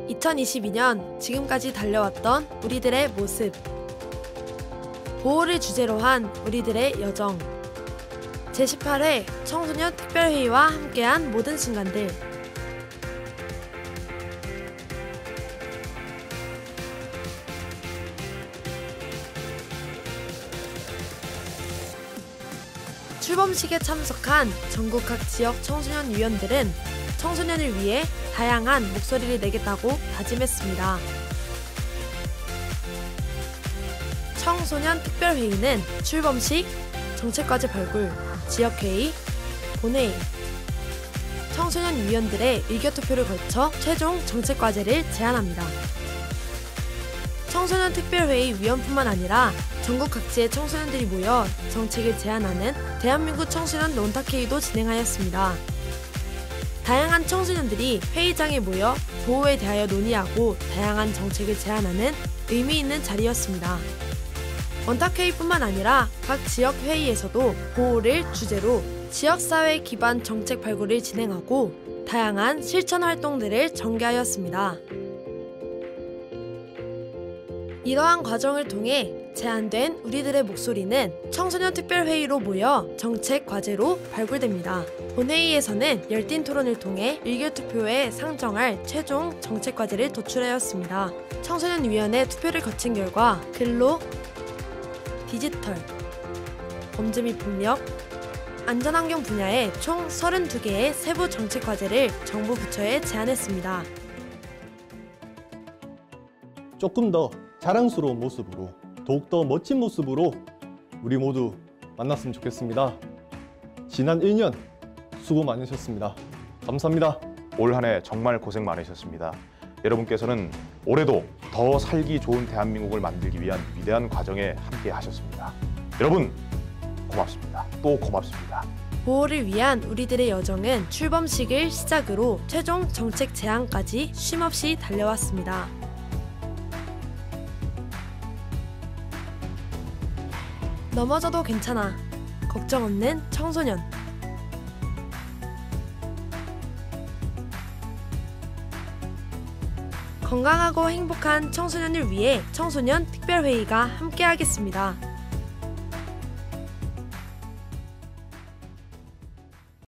2022년 지금까지 달려왔던 우리들의 모습, 보호를 주제로 한 우리들의 여정, 제18회 청소년 특별회의와 함께한 모든 순간들. 출범식에 참석한 전국 각 지역 청소년 위원들은 청소년을 위해 다양한 목소리를 내겠다고 다짐했습니다. 청소년 특별회의는 출범식, 정책과제 발굴, 지역회의, 본회의, 청소년 위원들의 의견투표를 거쳐 최종 정책과제를 제안합니다. 청소년 특별회의 위원뿐만 아니라 전국 각지의 청소년들이 모여 정책을 제안하는 대한민국 청소년 논탁회의도 진행하였습니다. 다양한 청소년들이 회의장에 모여 보호에 대하여 논의하고 다양한 정책을 제안하는 의미 있는 자리였습니다. 원탁회의뿐만 아니라 각 지역 회의에서도 보호를 주제로 지역사회 기반 정책 발굴을 진행하고 다양한 실천 활동들을 전개하였습니다. 이러한 과정을 통해 제안된 우리들의 목소리는 청소년 특별회의로 모여 정책 과제로 발굴됩니다. 본회의에서는 열띤 토론을 통해 의견투표에 상정할 최종 정책 과제를 도출하였습니다. 청소년위원회 투표를 거친 결과 근로, 디지털, 범죄 및 폭력, 안전환경 분야의 총 32개의 세부 정책 과제를 정부 부처에 제안했습니다. 조금 더 자랑스러운 모습으로, 더욱더 멋진 모습으로 우리 모두 만났으면 좋겠습니다. 지난 1년 수고 많으셨습니다. 감사합니다. 올 한 해 정말 고생 많으셨습니다. 여러분께서는 올해도 더 살기 좋은 대한민국을 만들기 위한 위대한 과정에 함께 하셨습니다. 여러분 고맙습니다. 또 고맙습니다. 보호를 위한 우리들의 여정은 출범식을 시작으로 최종 정책 제안까지 쉼없이 달려왔습니다. 넘어져도 괜찮아. 걱정 없는 청소년. 건강하고 행복한 청소년을 위해 청소년 특별회의가 함께하겠습니다.